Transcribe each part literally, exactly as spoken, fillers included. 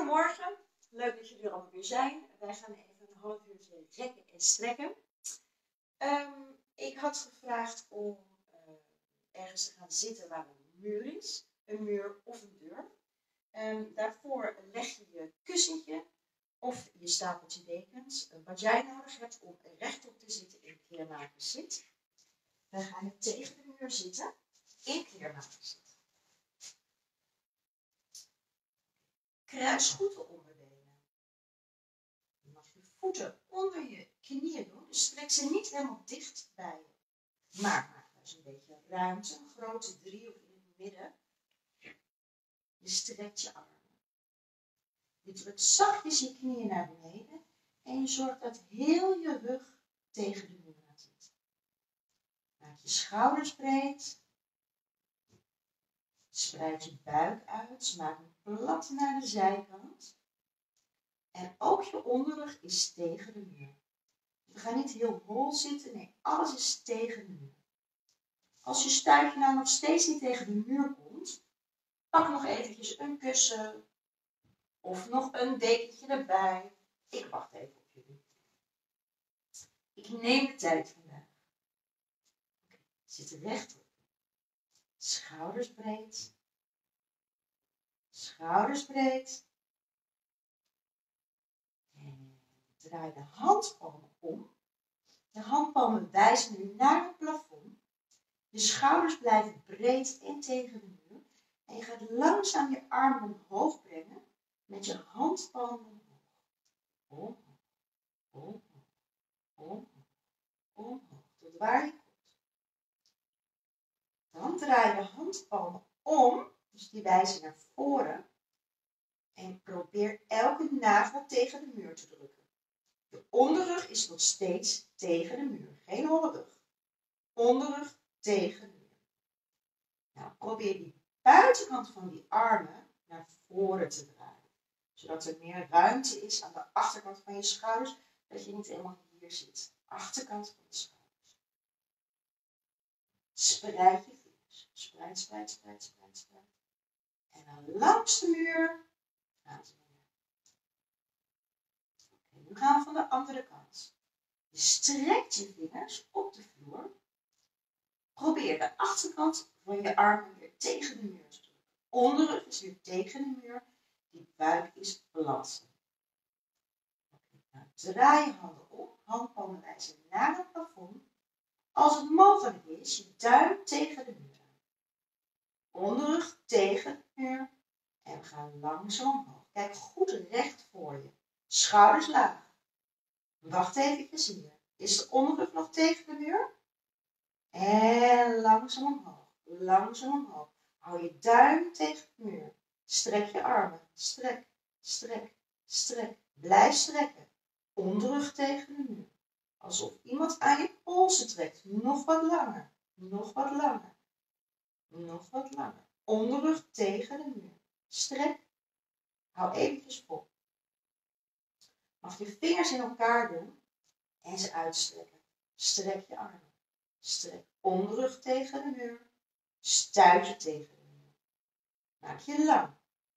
Goedemorgen, leuk dat jullie er allemaal weer zijn. Wij gaan even een half uurtje rekken en strekken. Um, ik had gevraagd om uh, ergens te gaan zitten waar een muur is, een muur of een deur. Um, daarvoor leg je je kussentje of je stapeltje dekens, uh, wat jij nodig hebt om rechtop te zitten in kleermakerszit. Dan ga je tegen de muur zitten in kleermakerszit. Kruis goed de onderbenen. Je mag je voeten onder je knieën doen, dus strek ze niet helemaal dicht bij je. Maar maak dus een beetje ruimte, een grote driehoek in het midden. Je strekt je armen. Je drukt zachtjes je knieën naar beneden en je zorgt dat heel je rug tegen de muur gaat zitten. Maak je schouders breed. Spreid je buik uit, maak hem plat naar de zijkant. En ook je onderrug is tegen de muur. We gaan niet heel hol zitten, nee, alles is tegen de muur. Als je stuitje nou nog steeds niet tegen de muur komt, pak nog eventjes een kussen of nog een dekentje erbij. Ik wacht even op jullie. Ik neem de tijd vandaag. Okay, zit rechtop. Schouders breed. Schouders breed. En draai de handpalmen om. De handpalmen wijzen nu naar het plafond. Je schouders blijven breed en tegen de muur. En je gaat langzaam je armen omhoog brengen met je handpalmen omhoog. Omhoog, omhoog, omhoog, omhoog. Tot waar je komt. Dan draai je handpalmen om, dus die wijzen naar voren. En probeer elke nagel tegen de muur te drukken. De onderrug is nog steeds tegen de muur, geen holle rug. Onderrug tegen de muur. Nou, probeer die buitenkant van die armen naar voren te draaien. Zodat er meer ruimte is aan de achterkant van je schouders, dat je niet helemaal hier zit. Achterkant van de schouders. Spreid je vingers. Spreid, spreid, spreid, spreid, spreid. En dan langs de muur gaan ze weer. Oké, nu gaan we van de andere kant. Je strekt je vingers op de vloer. Probeer de achterkant van je armen weer tegen de muur te drukken. Onderrug is weer tegen de muur. Die buik is plat. Oké, nou, draai je handen om. Handpalmen wijzen naar het plafond. Als het mogelijk is, je duim tegen de muur aan. Onderrug tegen de muur. En we gaan langzaam omhoog. Kijk goed recht voor je. Schouders laag. Wacht eventjes hier. Is de onderrug nog tegen de muur? En langzaam omhoog. Langzaam omhoog. Hou je duim tegen de muur. Strek je armen. Strek, strek, strek. Blijf strekken. Onderrug tegen de muur. Alsof iemand aan je polsen trekt. Nog wat langer. Nog wat langer. Nog wat langer. Onderrug tegen de muur. Strek. Hou eventjes vol. Mag je vingers in elkaar doen en ze uitstrekken. Strek je armen. Strek onderrug tegen de muur. Stuit je tegen de muur. Maak je lang.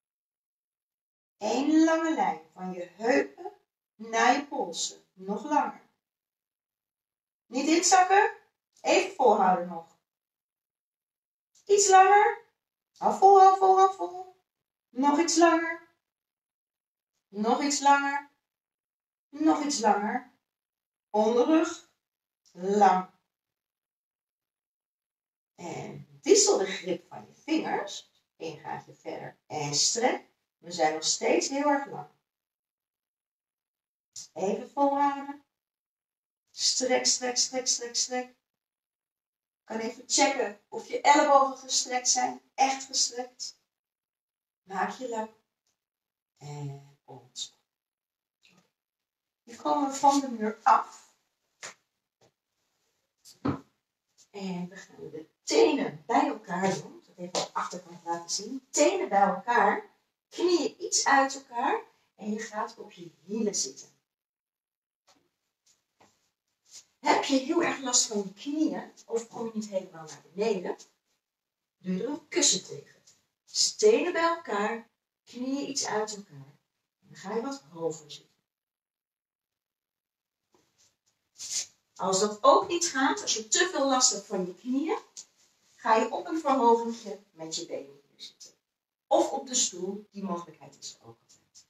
Eén lange lijn van je heupen naar je polsen. Nog langer. Niet inzakken. Even volhouden nog. Iets langer. Hou vol, hou vol, hou vol. Nog iets langer. Nog iets langer. Nog iets langer. Onderrug. Lang. En wissel de grip van je vingers. Eén gaatje verder. En strek. We zijn nog steeds heel erg lang. Even volhouden. Strek, strek, strek, strek, strek. Je kan even checken of je ellebogen gestrekt zijn. Echt gestrekt. Maak je lang. En ontspan. Nu komen we van de muur af. En we gaan de tenen bij elkaar doen. Ik zal even op de achterkant laten zien. Tenen bij elkaar. Knieën iets uit elkaar. En je gaat op je hielen zitten. Heb je heel erg last van je knieën, of kom je niet helemaal naar beneden, doe je er een kussen tegen. Stenen bij elkaar, knieën iets uit elkaar. Dan ga je wat hoger zitten. Als dat ook niet gaat, als je te veel last hebt van je knieën, ga je op een verhogingje met je benen hier zitten. Of op de stoel, die mogelijkheid is er ook altijd.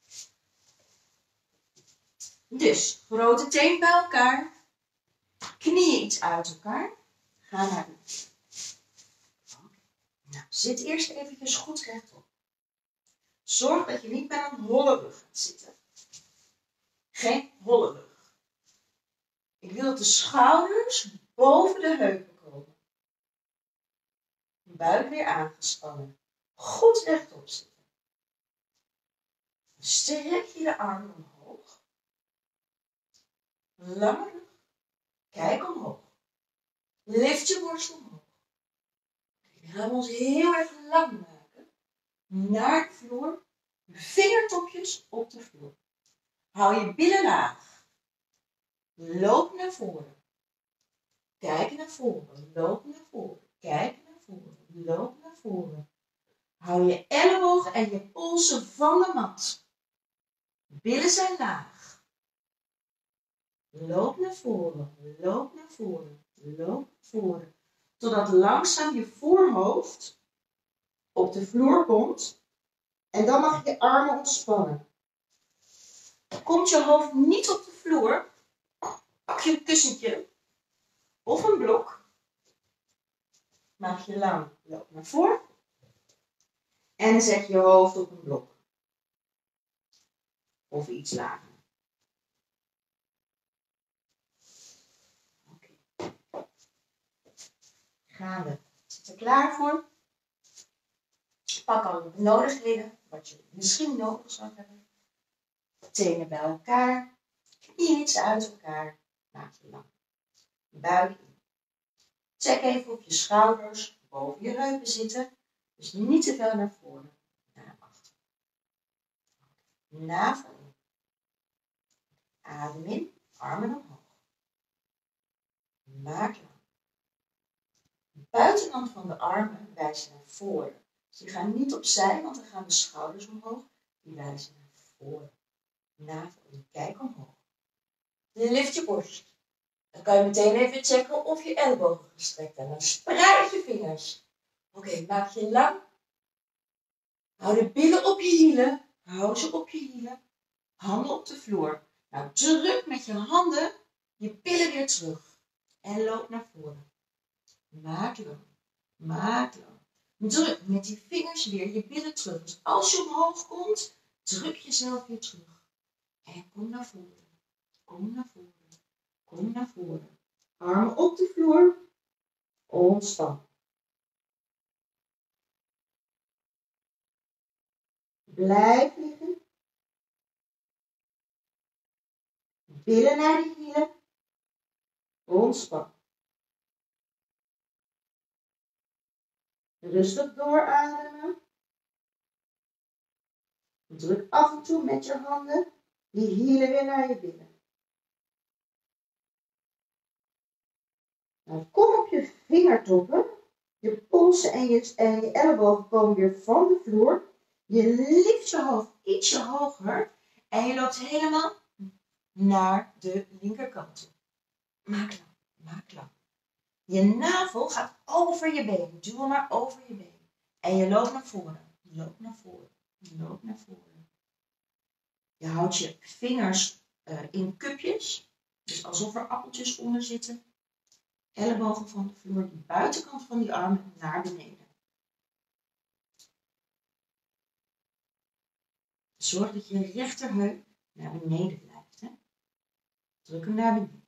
Dus, grote teen bij elkaar. Knieën iets uit elkaar. Ga naar beneden. Okay. Nou, zit eerst eventjes goed rechtop. Zorg dat je niet met een holle rug gaat zitten. Geen holle rug. Ik wil dat de schouders boven de heupen komen. Buik weer aangespannen. Goed rechtop zitten. Strek je de armen omhoog. Lange rug. Kijk omhoog. Lift je borst omhoog. We gaan ons heel erg lang maken. Naar de vloer. Vingertopjes op de vloer. Hou je billen laag. Loop naar voren. Kijk naar voren. Loop naar voren. Kijk naar voren. Loop naar voren. Hou je ellebogen en je polsen van de mat. Billen zijn laag. Loop naar voren. Loop naar voren. Loop naar voren. Totdat langzaam je voorhoofd op de vloer komt. En dan mag je je armen ontspannen. Komt je hoofd niet op de vloer, pak je een kussentje of een blok. Maak je lang, loop naar voren. En zet je hoofd op een blok. Of iets lager. Oké. Okay. Gaan we. Zit er klaar voor? Pak al de benodigdheden, wat je misschien nodig zou hebben. Tenen bij elkaar. Knieën iets uit elkaar. Maak je lang. Buik in. Check even of je schouders boven je heupen zitten. Dus niet te veel naar voren. Naar achter. Navel in. Adem in. Armen omhoog. Maak lang. De buitenkant van de armen wijzen naar voren. Dus die gaan niet opzij, want dan gaan de schouders omhoog. Die wijzen naar voren. Navel in. Kijk omhoog. Lift je borst. Dan kan je meteen even checken of je ellebogen gestrekt zijn. Dan spreid je vingers. Oké, okay, maak je lang. Hou de billen op je hielen. Hou ze op je hielen. Handen op de vloer. Nou, druk met je handen je billen weer terug. En loop naar voren. Maak lang. Maak lang. Druk met die vingers weer je billen terug. Dus als je omhoog komt, druk jezelf weer terug. En kom naar voren. Kom naar voren. Kom naar voren. Armen op de vloer. Ontspan. Blijf liggen. Billen naar de hielen. Ontspan. Rustig doorademen. Druk af en toe met je handen die hielen weer naar je billen. Nou, kom op je vingertoppen. Je polsen en je, en je ellebogen komen weer van de vloer. Je lift je hoofd ietsje hoger. En je loopt helemaal naar de linkerkant toe. Maak lang, maak lang. Je navel gaat over je been. Duw maar over je been. En je loopt naar voren. Loop naar voren. Loop naar voren. Je houdt je vingers uh, in cupjes. Dus alsof er appeltjes onder zitten. Ellebogen van de vloer. De buitenkant van die armen naar beneden. Zorg dat je rechterheup naar beneden blijft. Hè? Druk hem naar beneden.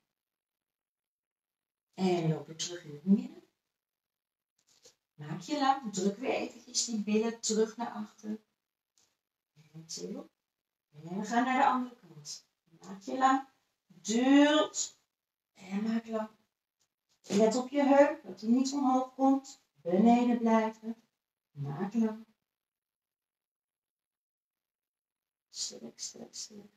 En loop weer terug in het midden. Maak je lang. Druk weer eventjes die billen terug naar achter. En til. En we gaan naar de andere kant. Maak je lang. Duwt. En maak lang. Let op je heup, dat hij niet omhoog komt. Beneden blijven. Maak lang. Sterk, sterk, sterk.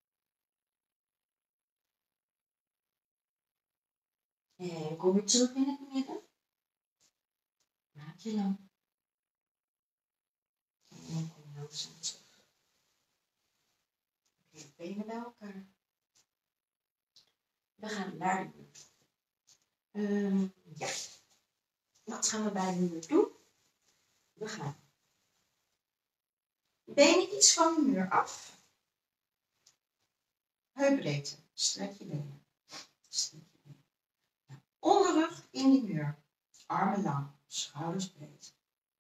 En kom weer terug in het midden. Maak je lang. En kom langzaam terug. benen bij elkaar. We gaan naar de muur. Um, ja. Wat gaan we bij de muur doen? We gaan benen iets van de muur af. Heupbreedte. Strek je benen. Strek je benen. Nou, onderrug in die muur. Armen lang. Schouders breed.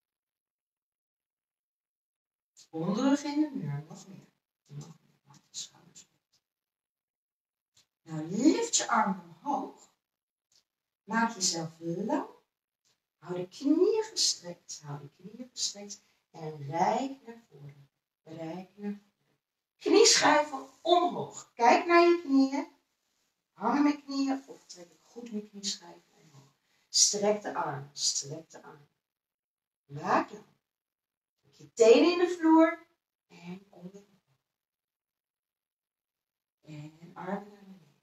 Onderrug in de muur. Nog meer. Nog meer. Maak je schouders breed. Nou, lift je armen omhoog. Maak jezelf lang. Hou de knieën gestrekt. Hou de knieën gestrekt. En reik naar voren. Reik naar voren. Knieschuiven omhoog. Kijk naar je knieën. Hangen mijn knieën of trek ik goed mijn knieschuiven omhoog. Strek de armen. Strek de armen. Maak lang. Trek je tenen in de vloer. En onder. En armen naar beneden.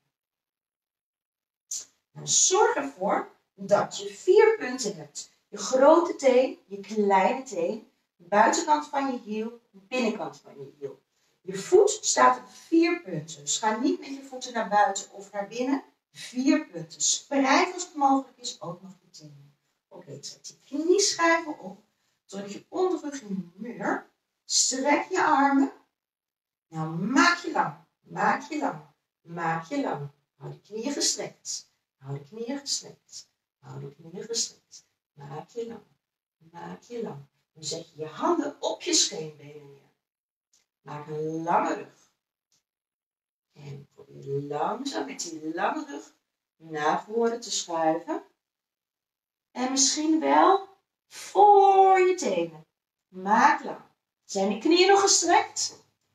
Nou, zorg ervoor dat je vier punten hebt. Je grote teen, je kleine teen, de buitenkant van je hiel, de binnenkant van je hiel. Je voet staat op vier punten. Dus ga niet met je voeten naar buiten of naar binnen. Vier punten. Spreid als het mogelijk is ook nog je tenen. Oké, okay, trek je knieschijven op. Druk je onderrug in de muur. Strek je armen. Nou, maak je lang. Maak je lang. Maak je lang. Hou de knieën gestrekt. Hou de knieën gestrekt. Hou de knieën gestrekt. Maak je lang. Maak je lang. Dan zet je je handen op je scheenbenen neer. Maak een lange rug. En probeer langzaam met die lange rug naar voren te schuiven. En misschien wel voor je tenen. Maak lang. Zijn de knieën nog gestrekt?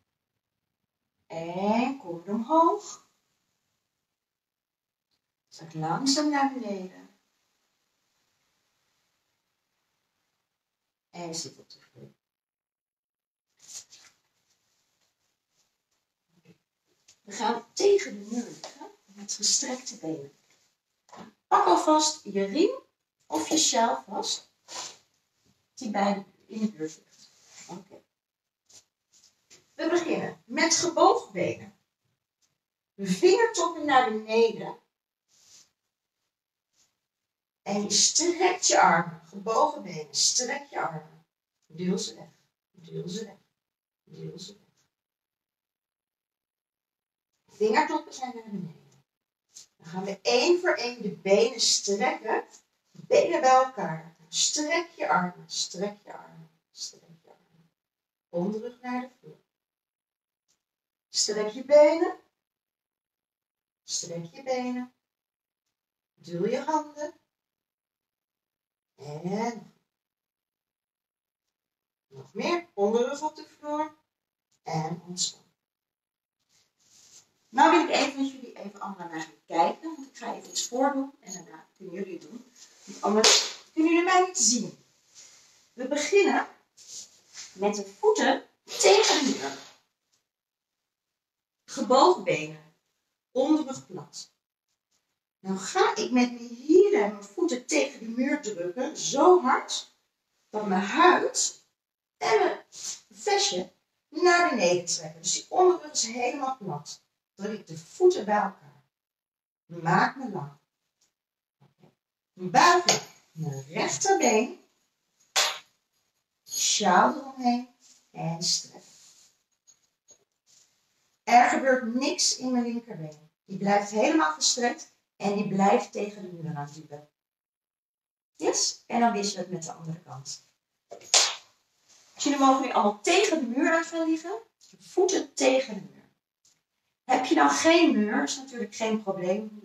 En kom er omhoog. Zak langzaam naar beneden. En zit op de vloer. We gaan tegen de muur liggen met gestrekte benen. Pak alvast je riem of je sjaal vast die bij in de buurt ligt. Oké. Okay. We beginnen met gebogen benen. Vingertoppen naar beneden. En je strekt je armen. Gebogen benen. Strek je armen. Duw ze weg. Duw ze weg. Duw ze weg. Vingertoppen zijn naar beneden. Dan gaan we één voor één de benen strekken. Benen bij elkaar. Strek je armen. Strek je armen. Strek je armen. Onderrug naar de vloer. Strek je benen. Strek je benen. Duw je handen. En nog meer. Onderrug op de vloer. En ontspan. Nou wil ik even met jullie even allemaal naar gaan kijken. Want ik ga even iets voordoen. En daarna kunnen jullie het doen. Want anders kunnen jullie mij niet zien. We beginnen met de voeten tegen de muur. Gebogen benen. Onderrug plat. Dan ga ik met mijn hielen en mijn voeten tegen de muur drukken. Zo hard dat mijn huid en mijn vestje naar beneden trekken. Dus die onderrug is helemaal plat. Druk ik de voeten bij elkaar. Maak me lang. Buig ik mijn rechterbeen. Sjaal eromheen. En strek. Er gebeurt niks in mijn linkerbeen. Die blijft helemaal gestrekt. En die blijft tegen de muur aan duwen. Yes? En dan wisselen we het met de andere kant. Jullie mogen nu allemaal tegen de muur aan gaan liggen. Voeten tegen de muur. Heb je nou geen muur, is natuurlijk geen probleem.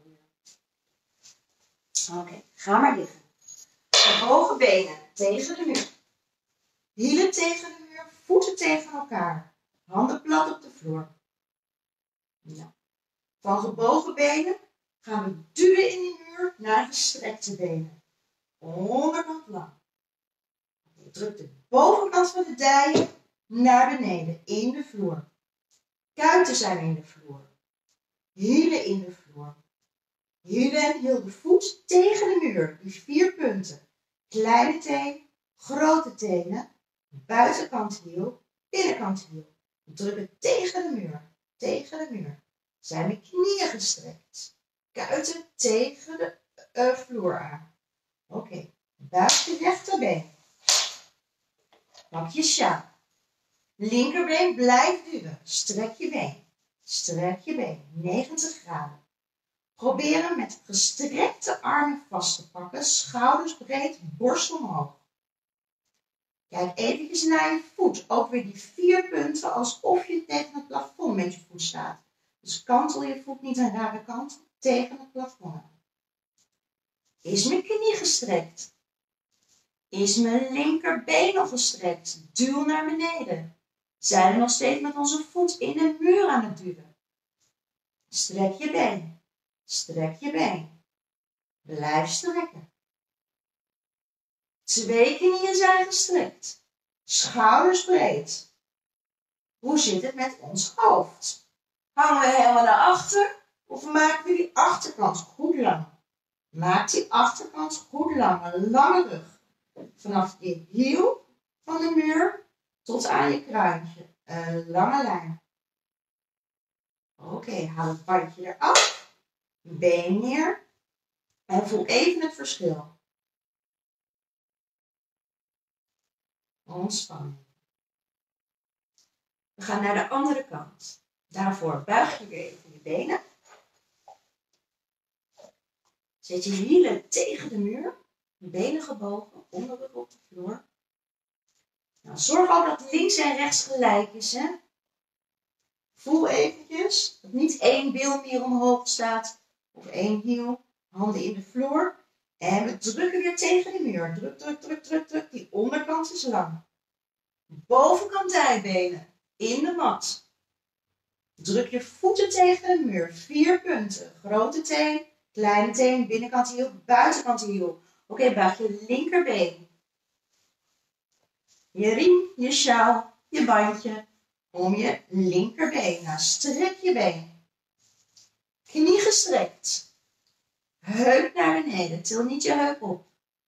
Oké, okay, ga maar liggen. Gebogen benen tegen de muur. Hielen tegen de muur, voeten tegen elkaar. Handen plat op de vloer. Nou, van gebogen benen gaan we duwen in die muur naar gestrekte benen. Onderkant lang. Druk de bovenkant van de dijen naar beneden in de vloer. Kuiten zijn in de vloer. Hielen in de vloer. Hielen en heel de voet tegen de muur. Die vier punten. Kleine teen, grote tenen, buitenkant hiel, binnenkant hiel. Druk het tegen de muur. tegen de muur. Zijn mijn knieën gestrekt. Kuiten tegen de uh, vloer aan. Oké, okay. Buig je rechterbeen. Pak je sjaal. Linkerbeen blijft duwen. Strek je been. Strek je been. negentig graden. Probeer hem met gestrekte armen vast te pakken. Schouders breed, borst omhoog. Kijk eventjes naar je voet. Ook weer die vier punten alsof je tegen het plafond met je voet staat. Dus kantel je voet niet een rare kant tegen het plafond aan. Is mijn knie gestrekt? Is mijn linkerbeen nog gestrekt? Duw naar beneden. Zijn we nog steeds met onze voet in de muur aan het duwen? Strek je been. Strek je been. Blijf strekken. Twee knieën zijn gestrekt. Schouders breed. Hoe zit het met ons hoofd? Hangen we helemaal naar achter? Of maken we die achterkant goed lang? Maak die achterkant goed lang. Een lange rug. Vanaf je hiel van de muur tot aan je kruintje. Een lange lijn. Oké, okay, haal het bandje eraf. Been neer. En voel even het verschil. Ontspanning. We gaan naar de andere kant. Daarvoor buig je weer even je benen. Zet je hielen tegen de muur. Je benen gebogen, onderrug op de vloer. Nou, zorg ook dat links en rechts gelijk is. Hè? Voel eventjes dat niet één bil meer omhoog staat. Of één hiel. Handen in de vloer. En we drukken weer tegen de muur. Druk, druk, druk, druk, druk. Die onderkant is lang. Bovenkant dijbenen. In de mat. Druk je voeten tegen de muur. Vier punten. Grote teen, kleine teen, binnenkant hiel, buitenkant hiel. Oké, okay, buig je linkerbeen. Je riem, je sjaal, je bandje om je linkerbeen. Nou, strek je been. Knie gestrekt. Heup naar beneden. Til niet je heup op.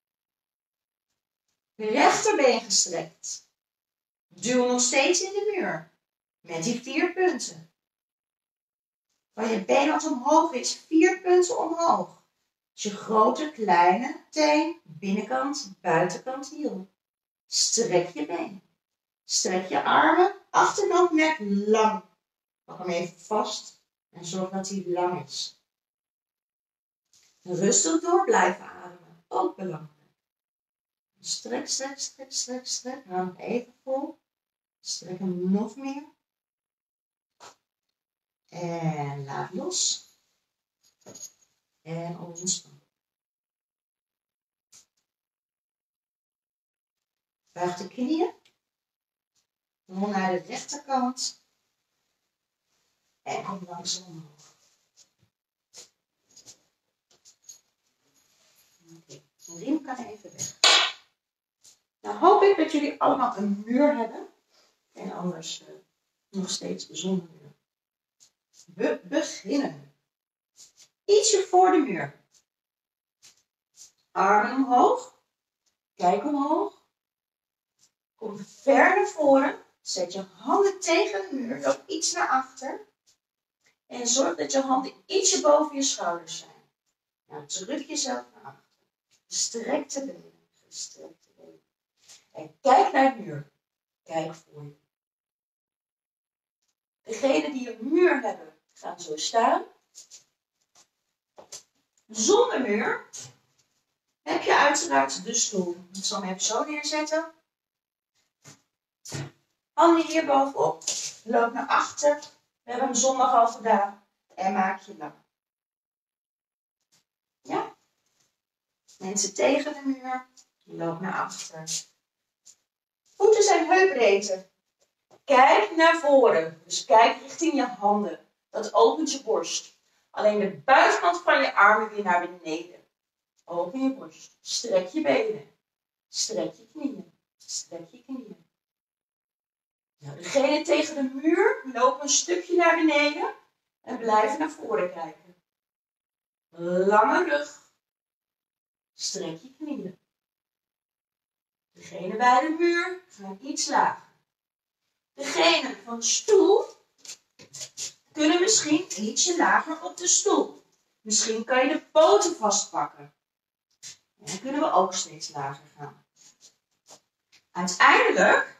Rechterbeen gestrekt. Duw nog steeds in de muur. Met die vier punten. Van je been wat omhoog is. Vier punten omhoog. Dus je grote, kleine teen. Binnenkant, buitenkant hiel. Strek je been. Strek je armen. Achterkant nek lang. Pak hem even vast. En zorg dat hij lang is. Rustig door blijven ademen. Ook belangrijk. Strek, strek, strek, strek, strek. Hou hem even vol. Strek hem nog meer. En laat los. En ontspan. Buig de knieën. Rol naar de rechterkant. En kom langzaam omhoog. Oké, de riem kan even weg. Nou hoop ik dat jullie allemaal een muur hebben. En anders uh, nog steeds zonder muur. We beginnen. Ietsje voor de muur. Armen omhoog. Kijk omhoog. Kom ver naar voren. Zet je handen tegen de muur. Loop iets naar achter. En zorg dat je handen ietsje boven je schouders zijn. Nou, druk jezelf naar achter. Strek de benen. Strek de benen. En kijk naar de muur. Kijk voor je. Degenen die een muur hebben, gaan zo staan. Zonder muur heb je uiteraard de stoel. Ik zal hem even zo neerzetten. Handen hier bovenop. Loop naar achter. We hebben hem zondag al gedaan. En maak je lang. Ja? Mensen tegen de muur. Loop naar achter. Voeten zijn heupbreedte. Kijk naar voren. Dus kijk richting je handen. Dat opent je borst. Alleen de buitenkant van je armen weer naar beneden. Open je borst. Strek je benen. Strek je knieën. Strek je knieën. Nou, degene tegen de muur lopen een stukje naar beneden. En blijven naar voren kijken. Lange rug. Strek je knieën. Degene bij de muur gaan iets lager. Degene van de stoel kunnen misschien ietsje lager op de stoel. Misschien kan je de poten vastpakken. En dan kunnen we ook steeds lager gaan. Uiteindelijk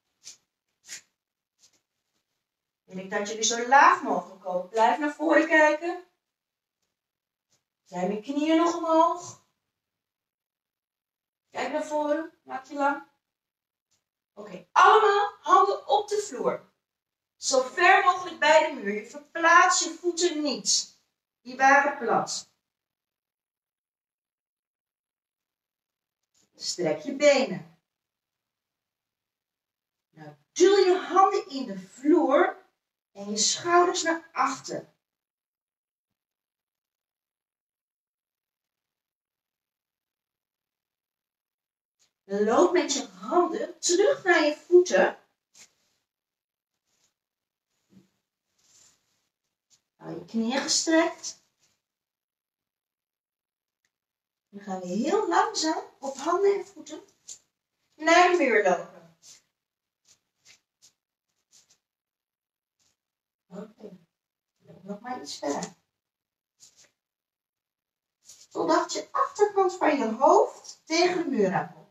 wil ik dat jullie zo laag mogelijk komen. Blijf naar voren kijken. Zijn je knieën nog omhoog? Kijk naar voren. Maak je lang. Oké, okay. Allemaal handen op de vloer. Zo ver mogelijk bij de muur. Je verplaatst je voeten niet. Die waren plat. Strek je benen. Nou, duw je handen in de vloer en je schouders naar achter. Loop met je handen terug naar je voeten. Hou je knieën gestrekt. Dan gaan we heel langzaam op handen en voeten naar de muur lopen. Oké, okay. Nog maar iets verder. Totdat je achterkant van je hoofd tegen de muur aankomt.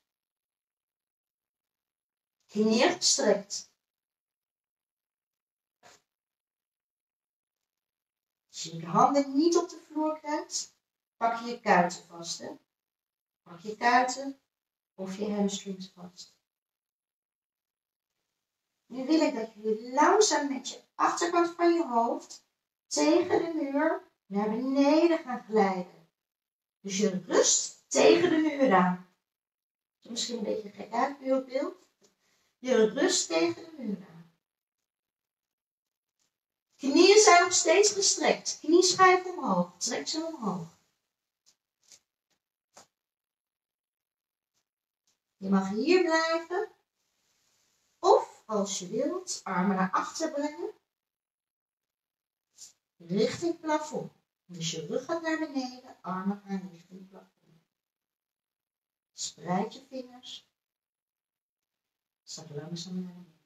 Knieën gestrekt. Als je je handen niet op de vloer krijgt, pak je je kuiten vast. Hè? Pak je kuiten of je hamstrings vast. Nu wil ik dat je langzaam met je achterkant van je hoofd tegen de muur naar beneden gaat glijden. Dus je rust tegen de muur aan. Misschien een beetje gek uit beeld. Je rust tegen de muur aan. Knieën zijn nog steeds gestrekt. Knieschijf omhoog. Trek ze omhoog. Je mag hier blijven. Of als je wilt, armen naar achter brengen. Richting plafond. Dus je rug gaat naar beneden, armen gaan richting plafond. Spreid je vingers. Zak langzaam naar beneden.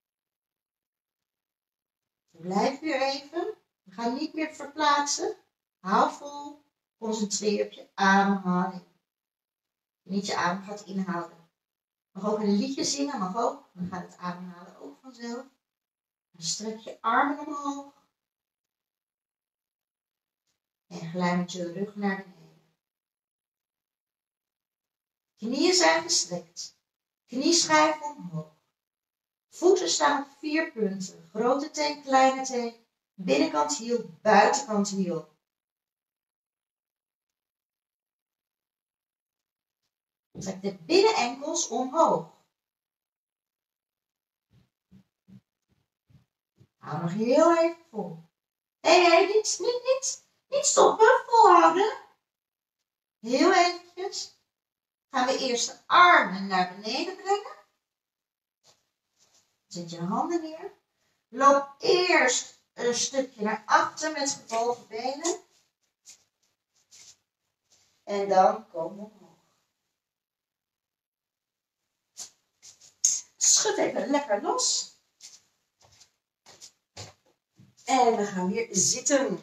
Blijf weer even. We gaan niet meer verplaatsen. Hou vol. Concentreer op je ademhaling. Niet je adem gaat inhouden. Mag ook een liedje zingen, mag ook. Dan gaat het ademhalen ook vanzelf. Dan strek je armen omhoog. En glij met je rug naar beneden. Knieën zijn gestrekt. Knieschijf omhoog. Voeten staan op vier punten. Grote teen, kleine teen. Binnenkant hiel, buitenkant hiel. Trek de binnenenkels omhoog. Hou nog heel even vol. Hé, hey, hey, niet, niet, niet, niet stoppen, volhouden. Heel eventjes. Gaan we eerst de armen naar beneden brengen. Zet je handen neer. Loop eerst een stukje naar achter met gebogen benen. En dan kom omhoog. Schud even lekker los. En we gaan weer zitten.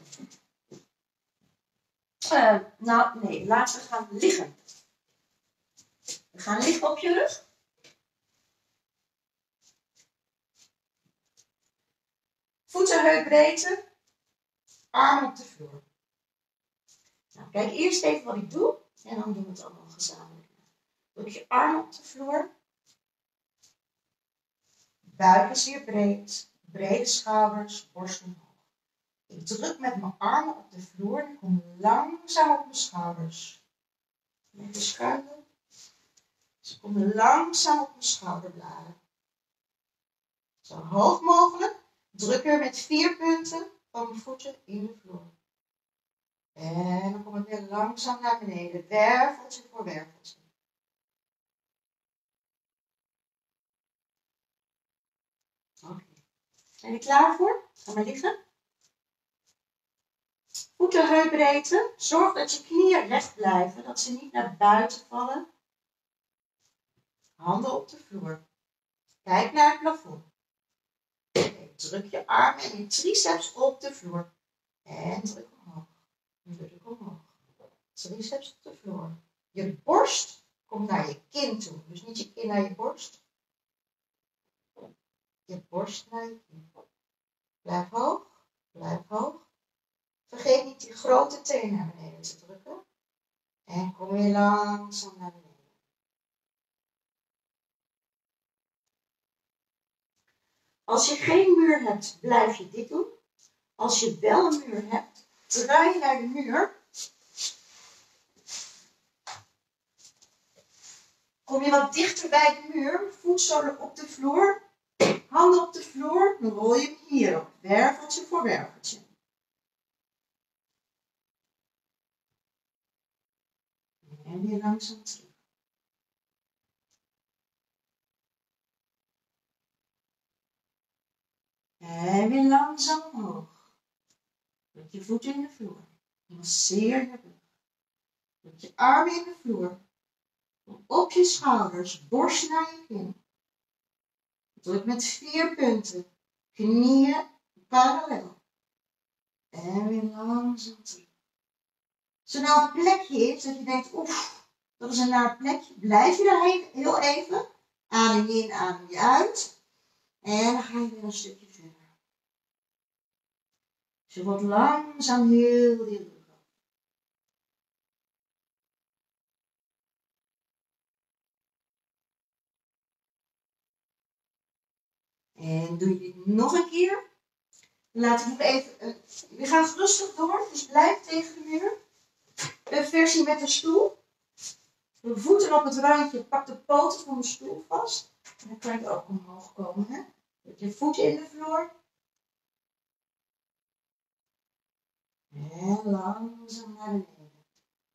Uh, nou, nee, laten we gaan liggen. We gaan liggen op je rug. Voeten heupbreedte. Armen op de vloer. Nou, kijk eerst even wat ik doe. En dan doen we het allemaal gezamenlijk. Doe je armen op de vloer. Buik is weer breed. Brede schouders, borst omhoog. Ik druk met mijn armen op de vloer en kom langzaam op mijn schouders. Even schuiven. Dus ik kom langzaam op mijn schouderbladen. Zo hoog mogelijk. Druk er met vier punten van mijn voeten in de vloer. En dan kom ik weer langzaam naar beneden. Werveltje voor werveltje. Oké. Okay. Ben je klaar voor? Ga maar liggen. Voeten heupbreedte. Zorg dat je knieën recht blijven. Dat ze niet naar buiten vallen. Handen op de vloer. Kijk naar het plafond. Okay. druk je armen en je triceps op de vloer. En druk omhoog. Druk omhoog. Triceps op de vloer. Je borst komt naar je kin toe. Dus niet je kin naar je borst. Je borst naar je kin. Blijf hoog. Blijf hoog. Vergeet niet die grote teen naar beneden te drukken. En kom weer langzaam naar beneden. Als je geen muur hebt, blijf je dit doen. Als je wel een muur hebt, draai je naar de muur. Kom je wat dichter bij de muur, voetzolen op de vloer, handen op de vloer, dan rol je hem hierop, werveltje voor werveltje. En weer langzaam terug. En weer langzaam omhoog. Druk je voeten in de vloer. Masseer je rug. Druk je armen in de vloer. Op je schouders, borst naar je kin. Druk met vier punten. Knieën parallel. En weer langzaam terug. Als er nou een plekje is dat je denkt, oef, dat is een naar plekje. Blijf je daar heel even. Adem je in, adem je uit. En dan ga je weer een stukje verder. Dus je wordt langzaam heel die rug af. En doe je dit nog een keer. Laat ik nog even, uh, we gaan rustig door, dus blijf tegen de muur. Een versie met de stoel. De voeten op het randje, pak de poten van de stoel vast. En dan kan je ook omhoog komen. Hè? Met je voeten in de vloer. En langzaam naar beneden.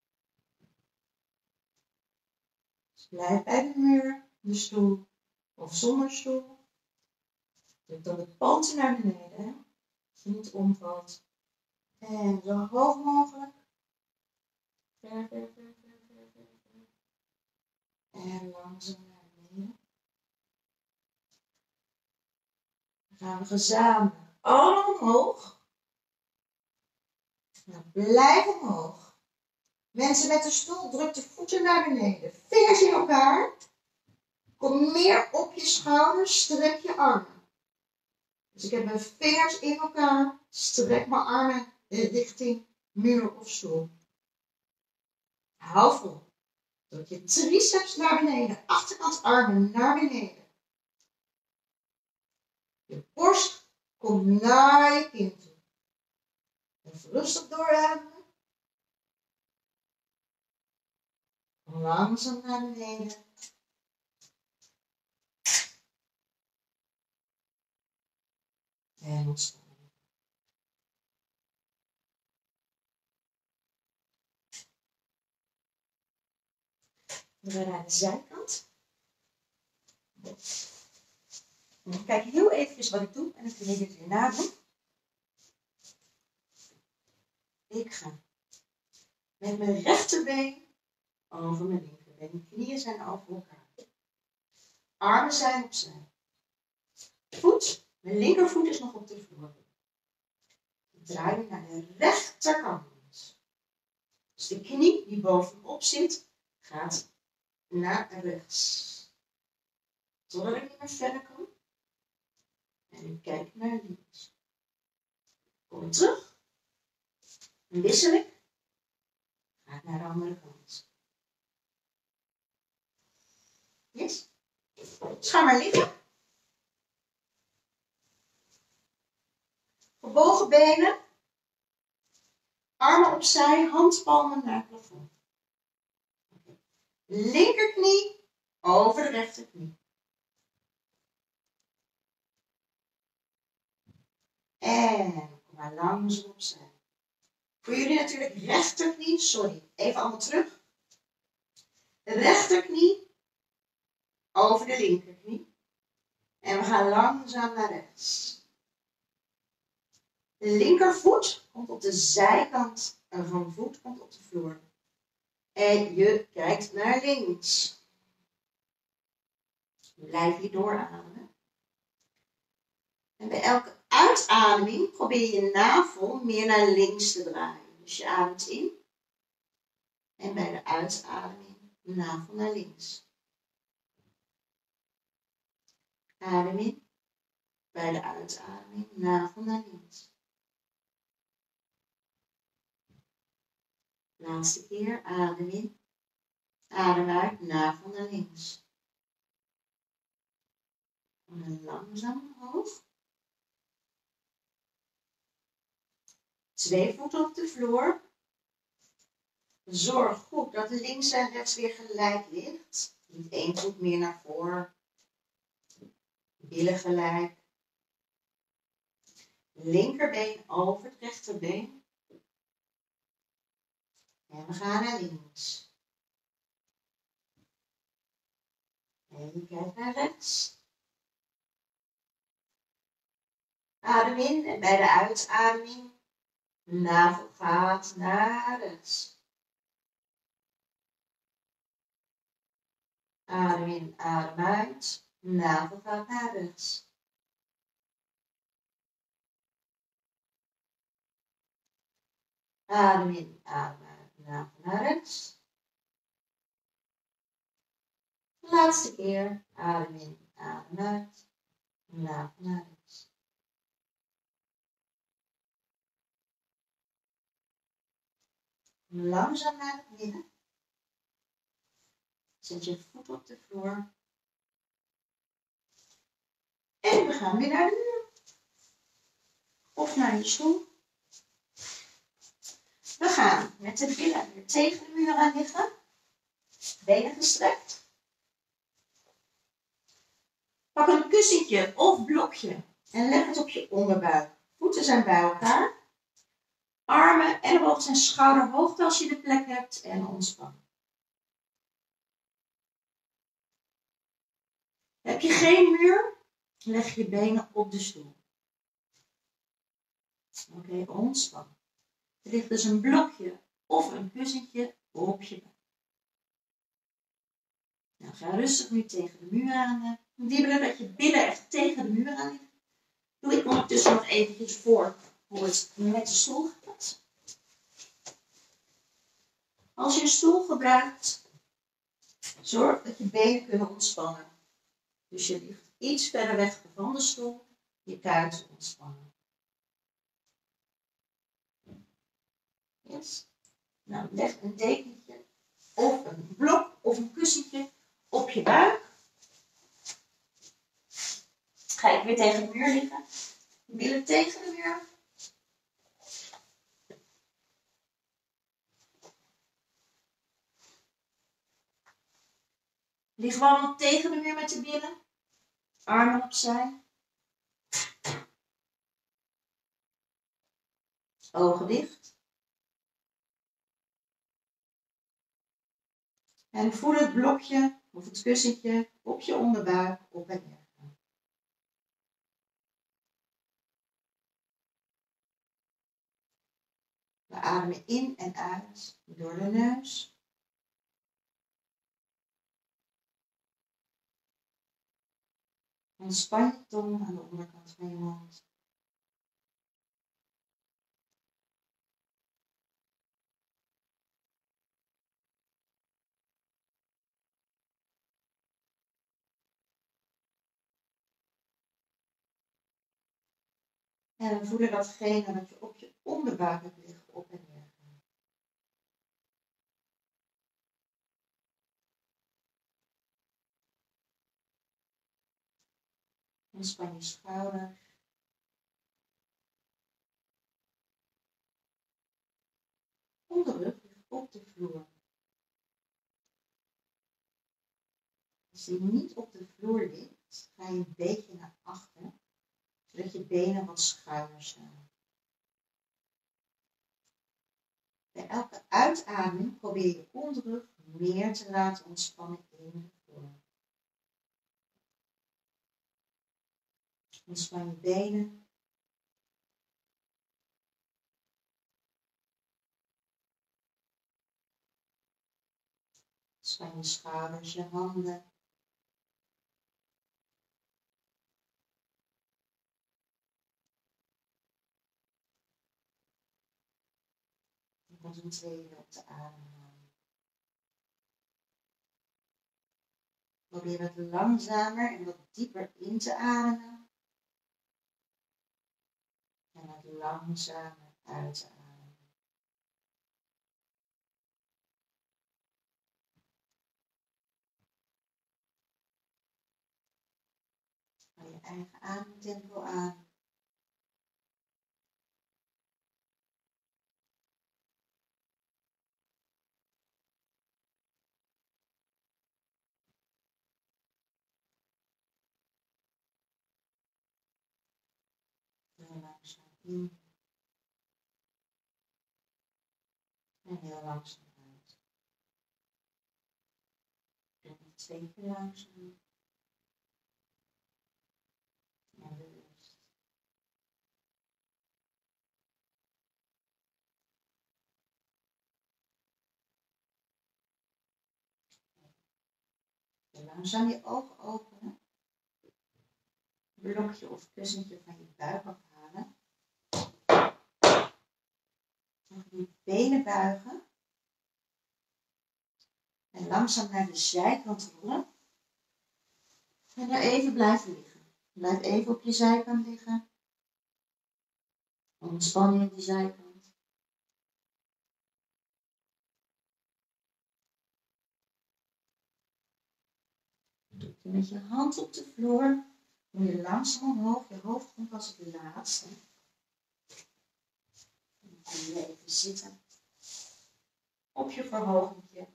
Dus blijf bij de muur, de stoel of zonder stoel. Druk dan de poten naar beneden. Hè? Als je niet omvalt. En zo hoog mogelijk. Ver, ver, ver, ver, ver, ver, ver. En langzaam naar beneden. Dan gaan we gezamenlijk allemaal omhoog. Nou, blijf omhoog. Mensen met de stoel, druk de voeten naar beneden. Vingers in elkaar. Kom meer op je schouders, strek je armen. Dus ik heb mijn vingers in elkaar, strek mijn armen richting muur of stoel. Hou vol. Druk je triceps naar beneden, achterkant armen naar beneden. Je borst komt naar je kin toe. Even rustig doorademen. Langzaam naar beneden. En ontspannen. We gaan naar de zijkant. En kijk heel even wat ik doe en dan kun je dit weer nadoen. Ik ga met mijn rechterbeen over mijn linkerbeen. Mijn knieën zijn over elkaar. Armen zijn opzij. Voet, mijn linkervoet is nog op de vloer. Ik draai me naar de rechterkant. Dus de knie die bovenop zit, gaat naar rechts. Totdat ik niet meer verder kan. En ik kijk naar links. Kom ik terug. En wissel ik. Ga ik naar de andere kant. Yes. Dus ga maar liggen. Gebogen benen. Armen opzij, handpalmen naar het plafond. Okay. Linkerknie over de rechterknie. En kom maar langzaam opzij. Voor jullie natuurlijk rechterknie, sorry, even allemaal terug. De rechterknie over de linkerknie. En we gaan langzaam naar rechts. De linkervoet komt op de zijkant van de voet, komt op de vloer. En je kijkt naar links. Blijf je doorademen. En bij elke uitademing probeer je navel meer naar links te draaien. Dus je ademt in. En bij de uitademing navel naar links. Adem in. Bij de uitademing navel naar links. Laatste keer, adem in. Adem uit, navel naar links. En langzaam omhoog. Twee voeten op de vloer. Zorg goed dat links en rechts weer gelijk ligt. Niet één voet meer naar voren. Billen gelijk. Linkerbeen over het rechterbeen. En we gaan naar links. En je kijkt naar rechts. Adem in en bij de uitademing navel gaat naar rechts. Adem in, adem uit. Navel gaat naar rechts. Adem in, adem uit. Navel naar rechts. Laatste keer. Adem in, adem uit. Navel naar rechts. Langzaam naar het midden. Zet je voet op de vloer. En we gaan weer naar de muur. Of naar je stoel. We gaan met de billen weer tegen de muur aan liggen. Benen gestrekt. Pak een kussentje of blokje en leg het op je onderbuik. Voeten zijn bij elkaar. Armen, ellebogen zijn schouderhoogte als je de plek hebt en ontspannen. Heb je geen muur? Leg je benen op de stoel. Oké, okay, ontspannen. Er ligt dus een blokje of een kussentje op je buik. Nou, ga rustig nu tegen de muur aan. Wiebelen dat je billen echt tegen de muur aan liggen. Doe ik ondertussen nog eventjes voor hoe het met de stoel gaat. Als je een stoel gebruikt, zorg dat je benen kunnen ontspannen. Dus je ligt iets verder weg van de stoel, je kuiten ontspannen. Yes. Nou, leg een dekentje of een blok of een kussentje op je buik. Ga ik weer tegen de muur liggen. Billen tegen de muur. Lig wel tegen de muur met de billen. Armen opzij. Ogen dicht. En voel het blokje of het kussentje op je onderbuik op en neer. We ademen in en uit door de neus. Ontspan je tong aan de onderkant van je mond. En we voelen datgene wat je op je onderbuik hebt liggen op en neer. Ontspan je schouders. Onderrug ligt op de vloer. Als die niet op de vloer ligt, ga je een beetje naar achter, zodat je benen wat schuiner staan. Bij elke uitademing probeer je onderrug meer te laten ontspannen in de vloer. Ontspan je benen. Ontspan je schouders, je handen. En concentreer je op de ademhaling. Probeer wat langzamer en wat dieper in te ademen. En wat langzamer uit te ademen. Hou je eigen ademtempo aan. Heel langzaam in. En heel langzaam uit. En nog twee keer langzaam. En bewust. En langzaam je ogen openen. Blokje of kussentje van je buik afhalen. Nog je benen buigen. En langzaam naar de zijkant rollen. En daar even blijven liggen. Blijf even op je zijkant liggen. Ontspan je op die zijkant. Druk je met je hand op de vloer. Kom je langzaam omhoog. Je hoofd komt als het laatste. En dan kun je even zitten. Op je verhogingje.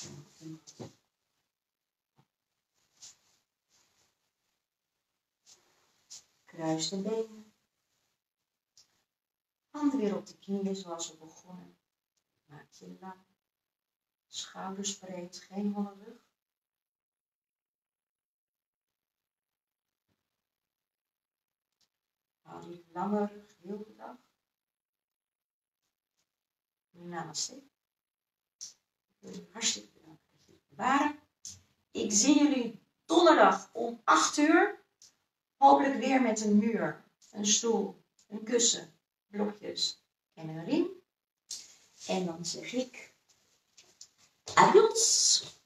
Kruis de benen. Handen weer op de knieën zoals we begonnen. Maak je lang. Schouders breed, geen holle rug. Hou die lange rug heel de dag. Namaste. Ik wil je hartstikke bedanken dat jullie er waren. Ik zie jullie donderdag om acht uur. Hopelijk weer met een muur, een stoel, een kussen, blokjes en een riem. En dan zeg ik adios.